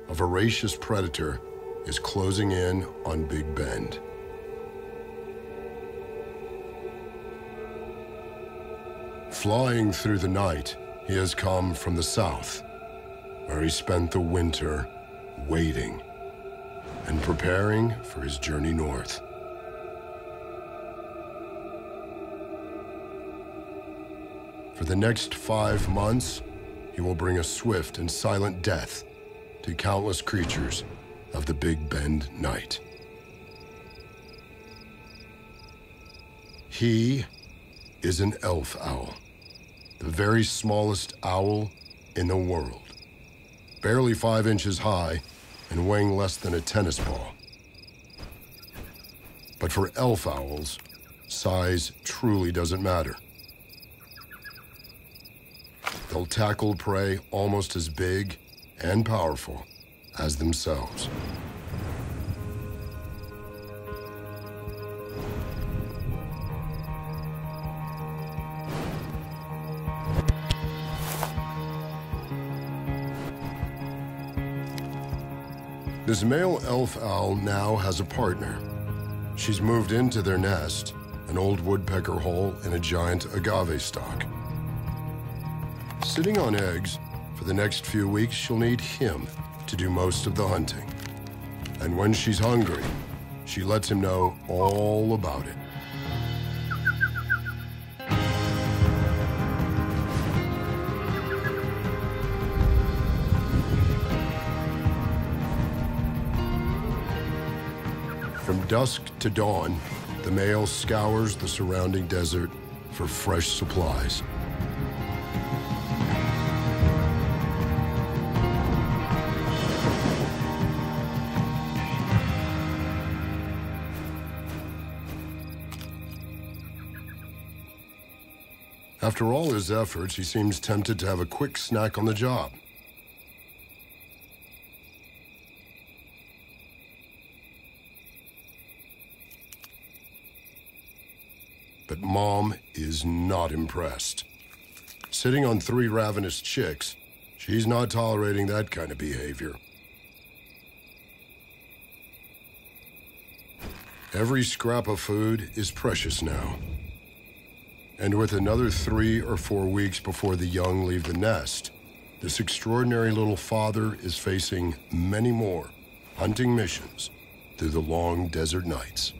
a voracious predator is closing in on Big Bend. Flying through the night, he has come from the south, where he spent the winter waiting and preparing for his journey north. For the next 5 months, he will bring a swift and silent death to countless creatures of the Big Bend night. He is an elf owl, the very smallest owl in the world, barely 5 inches high and weighing less than a tennis ball. But for elf owls, size truly doesn't matter. They'll tackle prey almost as big and powerful as themselves. This male elf owl now has a partner. She's moved into their nest, an old woodpecker hole in a giant agave stalk. Sitting on eggs, for the next few weeks, she'll need him to do most of the hunting. And when she's hungry, she lets him know all about it. From dusk to dawn, the male scours the surrounding desert for fresh supplies. After all his efforts, he seems tempted to have a quick snack on the job. But Mom is not impressed. Sitting on 3 ravenous chicks, she's not tolerating that kind of behavior. Every scrap of food is precious now. And with another 3 or 4 weeks before the young leave the nest, this extraordinary little father is facing many more hunting missions through the long desert nights.